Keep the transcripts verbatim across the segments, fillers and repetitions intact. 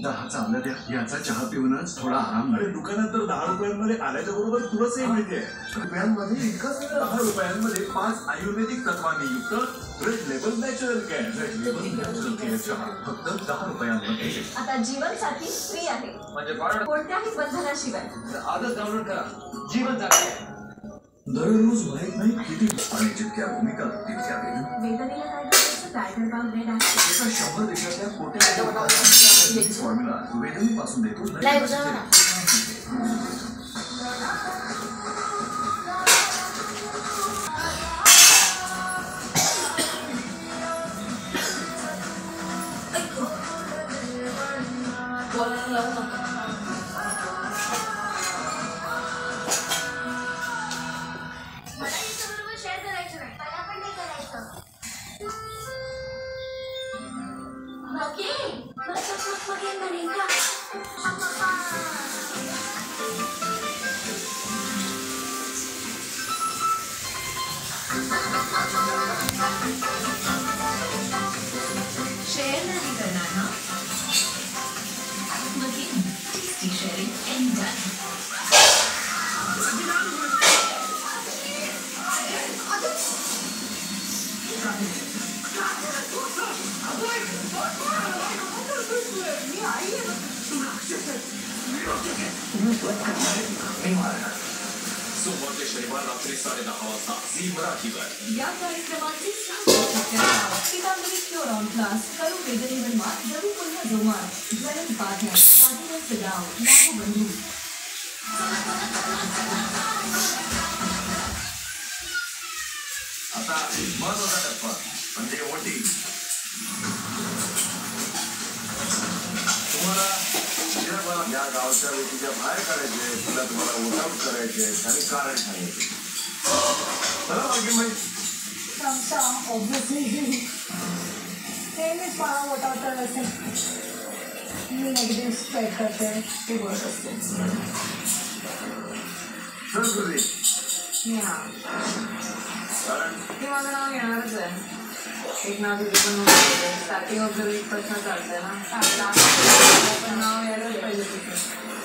दहा चांगल्या द्या. याचा चहा पिऊनच थोडा आराम मिळेल. दुकानात तर दहा रुपयांमध्ये आल्याच्या बरोबर तुळसही मिळते. रुपयांमध्ये एकच दहा रुपयांमध्ये पाच आयुर्वेदिक तत्वांनी युक्त red label natural care. Red label natural care चहा फक्त दहा रुपयांमध्ये. आता जीवनसाथी फ्री आहे म्हणजे बाळ कोणत्याही बंधनाशिवाय. आजच डाउनलोड करा. जीवन साथी. दररोज माहित नाही किती आणि जितक्या भूमिका तितक्या वेदनेला काय करायचं टायगर बाम ब्रेड आहे. एका शंभर देशातल्या कोट्या फॉर्म्युला वेदनेपासून देतो. शेअर नाही करणार ना शेअरिंग एंड डन. सोमवार ते शनिवार रात्री साडेदहा वाजता झी मराठीवर. या कार्यक्रमाची कितांबरी क्योर ऑन क्लास करू वेदनेवर मात जरू पुन्हा जोमार ज्वलन बाध्या बाधीवंत गाव लागू बंधू. आता महत्वाचा टप्पा म्हणजे वोटिंग. तुम्हाला या गावच्या व्यक्तीच्या बाहेर काढायचे, तुला तुम्हाला वोटआउट करायचे आणि कारण सांगायचे. चला बाकी माहिती सांगता ऑब्विसली ते मी मला वोटआउट करायचे. मी नेगेटिव्ह स्प्रेड करते ते बोलत असते. ते माझं नाव येणारच आहे. एक नाव तिथे पण नव्हतं. स्टार्टिंग ऑफ द वीक पासून चालतंय ना. पण नाव यायलाच पाहिजे तिथे.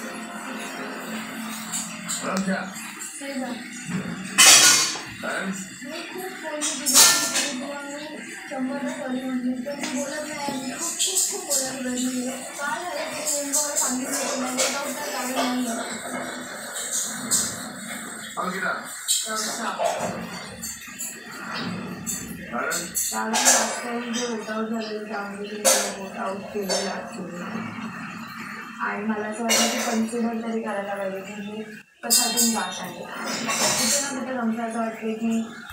मी खूप बोलली शंभरला सॉरी म्हणली पण मी बोलत नाही. मी खूप खूप खूप बोलत बसली. काय झालं ते नेमकं मला सांगितलं नाही. डॉक्टर लागलं कारण लास्ट टाइम जे वोटआउट झालेलं त्यामध्ये तुम्ही वोटआउट केलेलं ॲक्च्युली. आणि मला असं वाटतं की कन्सिडर तरी करायला पाहिजे की ही कशातून भाष आहे. कुठे ना कुठे आमचं असं वाटते की